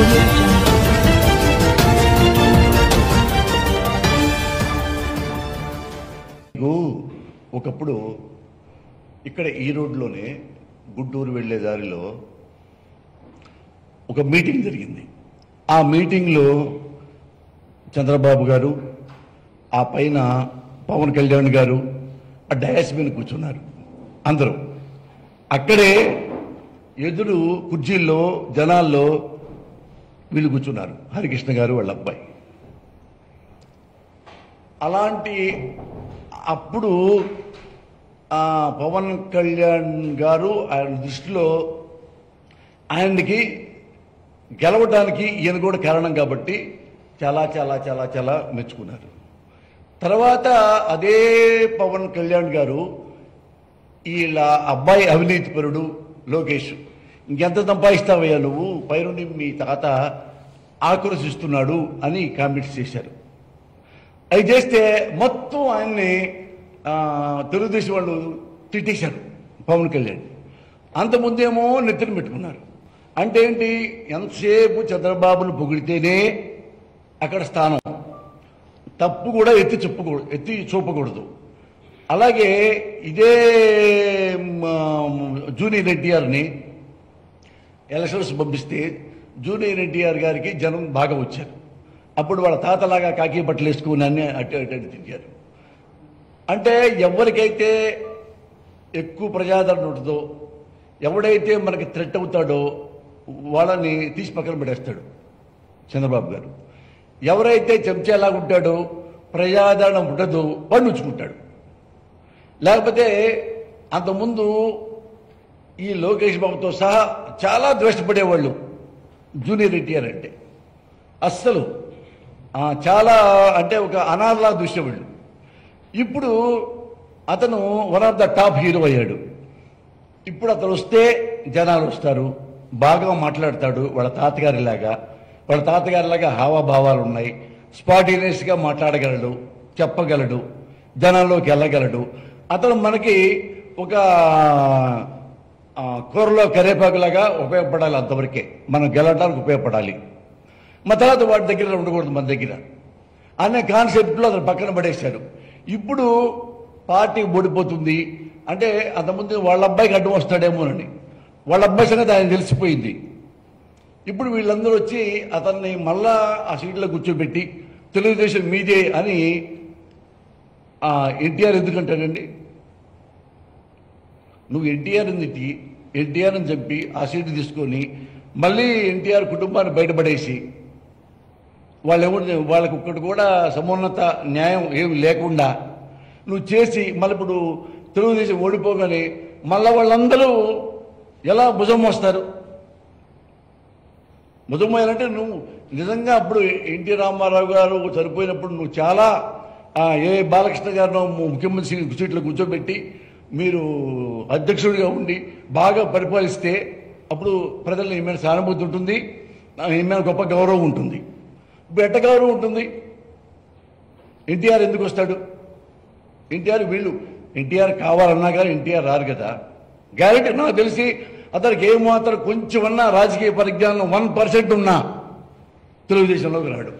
Audio Jungle. ఒకప్పుడు ఇక్కడ ఈ రోడ్లోనే గుంటూరు వెళ్లే దారిలో ఒక మీటింగ్ జరిగింది. ఆ మీటింగ్లో చంద్రబాబు గారు, ఆ పైన పవన్ కళ్యాణ్ గారు ఆ డయాస్ మీద కూర్చున్నారు. అందరూ అక్కడే ఎదురు కుర్చీల్లో జనాల్లో వీళ్ళు కూర్చున్నారు, హరికృష్ణ గారు వాళ్ళ అబ్బాయి. అలాంటి అప్పుడు పవన్ కళ్యాణ్ గారు ఆయన దృష్టిలో ఆయనకి గెలవడానికి ఈయన కూడా కారణం కాబట్టి చాలా చాలా చాలా చాలా మెచ్చుకున్నారు. తర్వాత అదే పవన్ కళ్యాణ్ గారు వీళ్ళ అబ్బాయి అవినీతిపరుడు లోకేష్, ఇంకెంత సంపాదిస్తావయ్యా నువ్వు, పైరుండి మీ తాత ఆక్రోశిస్తున్నాడు అని కామెంట్స్ చేశారు. అవి చేస్తే మొత్తం ఆయన్ని తెలుగుదేశం వాళ్ళు తిట్టేశారు పవన్ కళ్యాణ్. అంతకుముందేమో నెత్తిన పెట్టుకున్నారు. అంటే ఏంటి, ఎంతసేపు చంద్రబాబును పొగిడితేనే అక్కడ స్థానం, తప్పు కూడా ఎత్తి చూపకూడదు. అలాగే ఇదే జూనియర్ ఎన్టీఆర్ని ఎలక్షన్స్ పంపిస్తే జూనియర్ ఎన్టీఆర్ గారికి జనం బాగా వచ్చారు. అప్పుడు వాళ్ళ తాతలాగా కాకి బట్టలు వేసుకుని అన్నీ అటు అటు తిరిగారు. అంటే ఎవరికైతే ఎక్కువ ప్రజాదరణ ఉంటుందో, ఎవడైతే మనకి థ్రెట్ అవుతాడో వాళ్ళని తీసి పక్కన పెట్టేస్తాడు చంద్రబాబు గారు. ఎవరైతే చెంచాలాగా ఉంటాడో, ప్రజాదరణ ఉండదో వాడిని ఉంచుకుంటాడు. లేకపోతే అంతకుముందు ఈ లోకేష్ బాబుతో సహా చాలా ద్వేషపడేవాళ్ళు జూనియర్ ఎన్టీఆర్ అంటే. అస్సలు చాలా అంటే ఒక అనాథలా చూసేవాళ్ళు. ఇప్పుడు అతను one of the top hero అయ్యాడు. ఇప్పుడు అతను వస్తే జనాలు వస్తారు, బాగా మాట్లాడతాడు. వాళ్ళ తాతగారిలాగా హావభావాలు ఉన్నాయి, స్పాంటేనియస్గా మాట్లాడగలడు, చెప్పగలడు, జనాల్లోకి వెళ్ళగలడు. అతను మనకి ఒక కూరలో కరేపాకులాగా ఉపయోగపడాలి. అంతవరకే మనం గెలవడానికి ఉపయోగపడాలి. మా తర్వాత వాటి దగ్గర ఉండకూడదు మన దగ్గర అనే కాన్సెప్ట్లో అతను పక్కన పడేశాడు. ఇప్పుడు పార్టీ ఓడిపోతుంది అంటే అంతకుముందు వాళ్ళ అబ్బాయికి అడ్డం వస్తాడేమోనని, వాళ్ళ అబ్బాయి సంగతి ఆయన తెలిసిపోయింది. ఇప్పుడు వీళ్ళందరూ వచ్చి అతన్ని మళ్ళా ఆ సీట్లో కూర్చోబెట్టి తెలుగుదేశం మీదే అని ఎన్టీఆర్ ఎందుకంటాడండి? నువ్వు ఎన్టీఆర్ని చంపి ఆ సీటు తీసుకొని మళ్ళీ ఎన్టీఆర్ కుటుంబాన్ని బయటపడేసి వాళ్ళకి ఒక్కటి కూడా సమున్నత న్యాయం ఏమి లేకుండా నువ్వు చేసి మళ్ళీ ఇప్పుడు తెలుగుదేశం ఓడిపోగానే మళ్ళీ వాళ్ళందరూ ఎలా భుజం మోస్తారు? భుజం మోయాలంటే నువ్వు నిజంగా అప్పుడు ఎన్టీ రామారావు గారు చనిపోయినప్పుడు నువ్వు చాలా ఏ బాలకృష్ణ గారినో ముఖ్యమంత్రి సీట్లో కూర్చోబెట్టి మీరు అధ్యక్షుడిగా ఉండి బాగా పరిపాలిస్తే అప్పుడు ప్రజల్లో ఏమైనా సానుభూతి ఉంటుంది, ఏమైనా గొప్ప గౌరవం ఉంటుంది. ఇప్పుడు ఎట్ట గౌరవం ఉంటుంది? ఎన్టీఆర్ ఎందుకు వస్తాడు? ఎన్టీఆర్ కావాలన్నా కానీ ఎన్టీఆర్ రారు కదా. గ్యారెంటీ నాకు తెలిసి అతనికి ఏమాత్రం కొంచెమన్నా రాజకీయ పరిజ్ఞానం 1% ఉన్నా తెలుగుదేశంలోకి రాడు.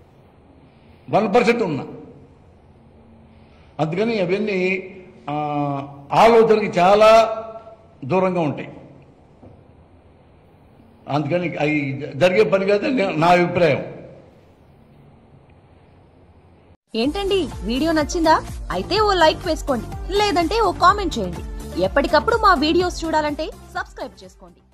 1% ఉన్నా. అందుకని అవన్నీ ఆలోచనకి చాలా దూరంగా ఉంటాయి. అందుకని అవి జరిగే పని కాదని నా అభిప్రాయం. ఏంటండి, వీడియో నచ్చిందా? అయితే ఓ లైక్ వేసుకోండి, లేదంటే ఓ కామెంట్ చేయండి. ఎప్పటికప్పుడు మా వీడియోస్ చూడాలంటే సబ్స్క్రైబ్ చేసుకోండి.